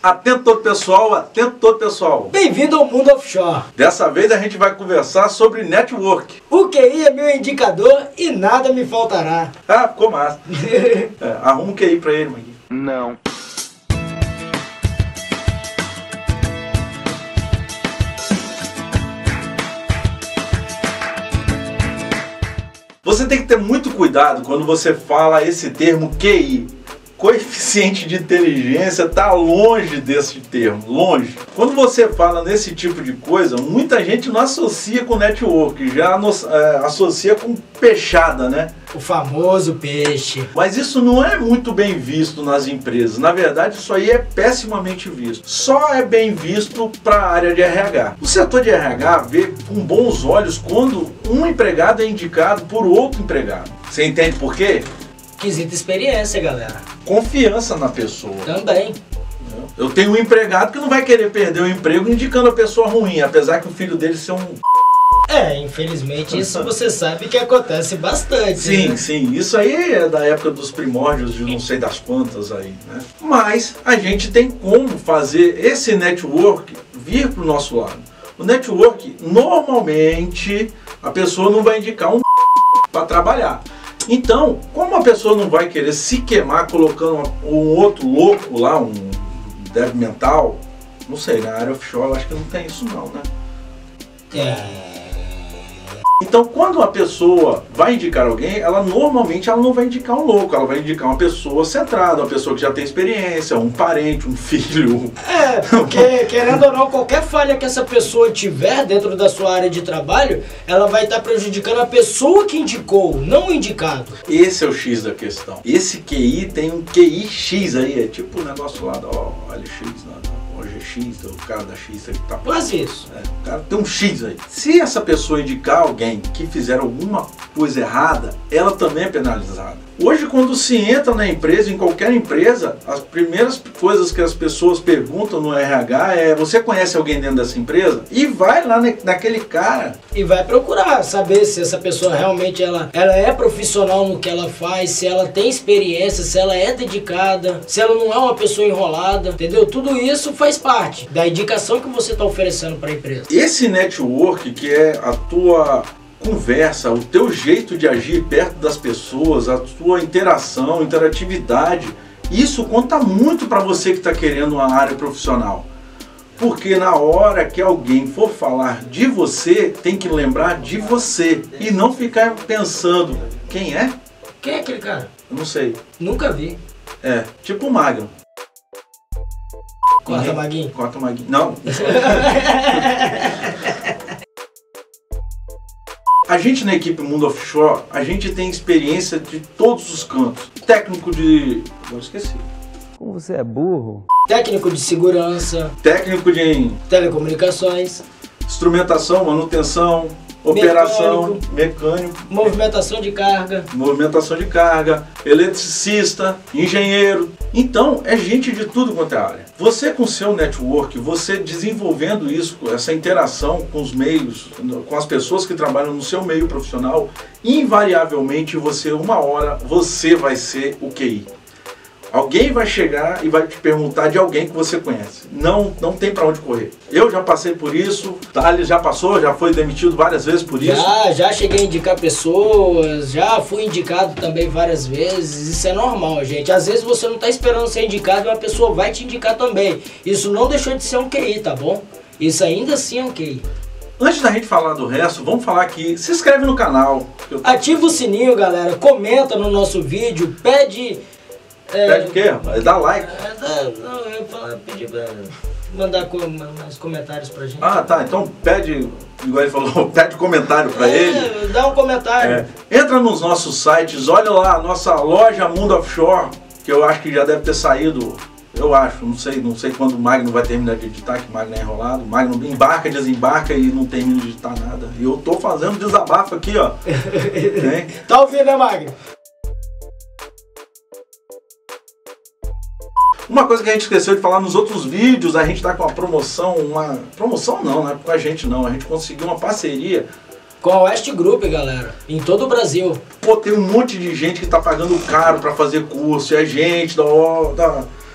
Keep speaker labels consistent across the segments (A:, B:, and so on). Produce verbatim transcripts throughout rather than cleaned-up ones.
A: Atento todo pessoal, atento todo pessoal.
B: Bem-vindo ao Mundo Offshore.
A: Dessa vez a gente vai conversar sobre network.
B: O Q I é meu indicador e nada me faltará.
A: Ah, ficou massa. é, arruma um Q I pra ele, Magui.
C: Não.
A: Você tem que ter muito cuidado quando você fala esse termo Q I. Coeficiente de inteligência está longe desse termo, longe. Quando você fala nesse tipo de coisa, muita gente não associa com network, já no, é, associa com peixada, né?
B: O famoso peixe.
A: Mas isso não é muito bem visto nas empresas. Na verdade, isso aí é pessimamente visto. Só é bem visto para a área de R H. O setor de R H vê com bons olhos quando um empregado é indicado por outro empregado. Você entende por quê?
B: Quesito experiência, galera.
A: Confiança na pessoa.
B: Também.
A: Eu tenho um empregado que não vai querer perder o emprego indicando a pessoa ruim, apesar que o filho dele ser um...
B: É, infelizmente isso você sabe que acontece bastante.
A: Sim,
B: né?
A: sim. Isso aí é da época dos primórdios de não sei das quantas aí, né? Mas a gente tem como fazer esse network vir para o nosso lado. O network, normalmente, a pessoa não vai indicar um para trabalhar. Então, como a pessoa não vai querer se queimar colocando um outro louco lá, um débil mental, não sei, na área offshore eu acho que não tem isso não, né?
B: É.
A: Então, quando a pessoa vai indicar alguém, ela normalmente ela não vai indicar um louco, ela vai indicar uma pessoa centrada, uma pessoa que já tem experiência, um parente, um filho.
B: É, porque querendo ou não, qualquer falha que essa pessoa tiver dentro da sua área de trabalho, ela vai estar prejudicando a pessoa que indicou, não o indicado.
A: Esse é o X da questão. Esse Q I tem um Q I X aí, é tipo o negócio lá da O L X, né? O G X, o cara da X que tá...
B: Quase isso.
A: É, o cara tem um X aí. Se essa pessoa indicar alguém que fizer alguma coisa errada, ela também é penalizada. Hoje, quando se entra na empresa, em qualquer empresa, as primeiras coisas que as pessoas perguntam no R H é: você conhece alguém dentro dessa empresa? E vai lá naquele cara.
B: E vai procurar saber se essa pessoa realmente ela, ela é profissional no que ela faz, se ela tem experiência, se ela é dedicada, se ela não é uma pessoa enrolada, entendeu? Tudo isso faz parte da indicação que você está oferecendo para a empresa.
A: Esse network, que é a tua conversa, o teu jeito de agir perto das pessoas, a tua interação, interatividade, isso conta muito para você que está querendo uma área profissional. Porque na hora que alguém for falar de você, tem que lembrar de você e não ficar pensando, quem é?
B: Quem é aquele cara?
A: Eu não sei.
B: Nunca vi.
A: É, tipo o Magno.
B: Corta, Maguinho.
A: Corta, Maguinho. Não. A gente na equipe Mundo Offshore, a gente tem experiência de todos os cantos. Técnico de... Agora esqueci.
C: Como você é burro.
B: Técnico de segurança.
A: Técnico de...
B: Telecomunicações.
A: Instrumentação, manutenção, operação, mecânico, mecânico,
B: movimentação de carga,
A: movimentação de carga, eletricista, engenheiro. Então, é gente de tudo quanto é área. Você com seu network, você desenvolvendo isso, essa interação com os meios, com as pessoas que trabalham no seu meio profissional, invariavelmente você, uma hora, você vai ser o Q I. Alguém vai chegar e vai te perguntar de alguém que você conhece. Não, não tem para onde correr. Eu já passei por isso, Thales já passou, já foi demitido várias vezes por isso.
B: Já, já cheguei a indicar pessoas, já fui indicado também várias vezes. Isso é normal, gente. Às vezes você não está esperando ser indicado e uma pessoa vai te indicar também. Isso não deixou de ser um Q I, tá bom? Isso ainda assim é um Q I.
A: Antes da gente falar do resto, vamos falar aqui. Se inscreve no canal. Eu...
B: Ativa o sininho, galera. Comenta no nosso vídeo. Pede... É,
A: Pede o quê, rapaz? Dá like.
B: É, não, eu falo, pedi pra mandar com, mais comentários pra gente.
A: Ah, tá. Então pede, igual ele falou, pede comentário pra
B: é,
A: ele.
B: Dá um comentário.
A: É. Entra nos nossos sites, olha lá a nossa loja Mundo Offshore, que eu acho que já deve ter saído, eu acho, não sei, não sei quando o Magno vai terminar de editar, que o Magno é enrolado. O Magno embarca, desembarca e não termina de editar nada. E eu tô fazendo desabafo aqui, ó.
B: Tá ouvindo, né, Magno?
A: Uma coisa que a gente esqueceu de falar nos outros vídeos, a gente tá com uma promoção, uma... Promoção não, né? Com a gente não, a gente conseguiu uma parceria
B: com a West Group, galera, em todo o Brasil.
A: Pô, tem um monte de gente que tá pagando caro para fazer curso, é gente da, da,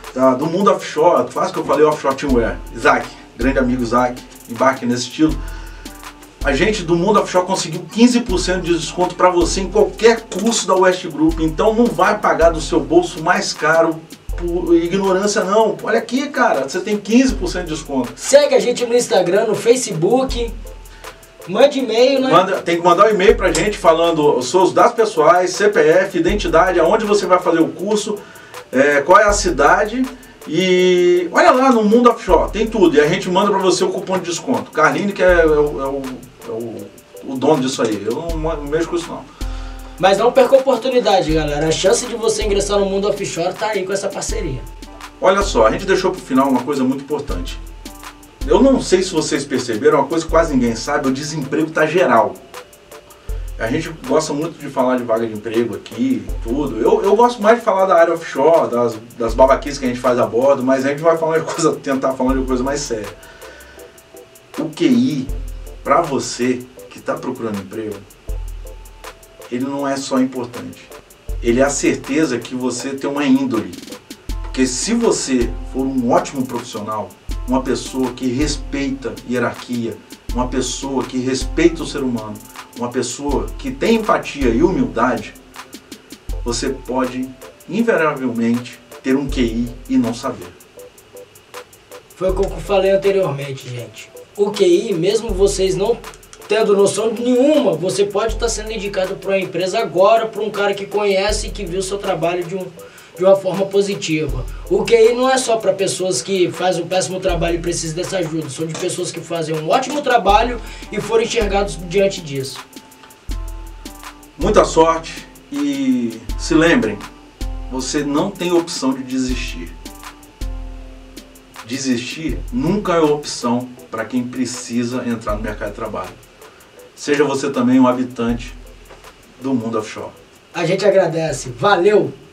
A: tá, do mundo offshore, quase que eu falei offshore teamwear, Isaac, grande amigo Isaac, embarque nesse estilo. A gente do mundo offshore conseguiu quinze por cento de desconto para você em qualquer curso da West Group, então não vai pagar do seu bolso mais caro por ignorância não. Olha aqui, cara, você tem quinze por cento de desconto.
B: Segue a gente no Instagram, no Facebook, mande e-mail, né?
A: Manda, tem que mandar um e-mail pra gente falando os seus dados pessoais, C P F, identidade, aonde você vai fazer o curso, é, qual é a cidade e olha lá no Mundo Offshore, tem tudo. E a gente manda pra você o cupom de desconto. Carline que é, é, o, é, o, é o, o dono disso aí, eu não, não mexo com isso não.
B: Mas não perca a oportunidade, galera. A chance de você ingressar no Mundo Offshore tá aí com essa parceria.
A: Olha só, a gente deixou pro final uma coisa muito importante. Eu não sei se vocês perceberam, uma coisa que quase ninguém sabe, o desemprego tá geral. A gente gosta muito de falar de vaga de emprego aqui, tudo. Eu, eu gosto mais de falar da área offshore, das, das babaquices que a gente faz a bordo, mas a gente vai falar de coisa, tentar falar de coisa mais séria. O Q I, para você que está procurando emprego, ele não é só importante. Ele é a certeza que você tem uma índole. Porque se você for um ótimo profissional, uma pessoa que respeita hierarquia, uma pessoa que respeita o ser humano, uma pessoa que tem empatia e humildade, você pode invariavelmente ter um Q I e não saber.
B: Foi o que eu falei anteriormente, gente. O Q I, mesmo vocês não tendo noção nenhuma, você pode estar sendo indicado para uma empresa agora, para um cara que conhece e que viu o seu trabalho de, um, de uma forma positiva. O Q I não é só para pessoas que fazem um péssimo trabalho e precisam dessa ajuda, são de pessoas que fazem um ótimo trabalho e foram enxergados diante disso.
A: Muita sorte e se lembrem, você não tem opção de desistir. Desistir nunca é opção para quem precisa entrar no mercado de trabalho. Seja você também um habitante do mundo offshore.
B: A gente agradece. Valeu!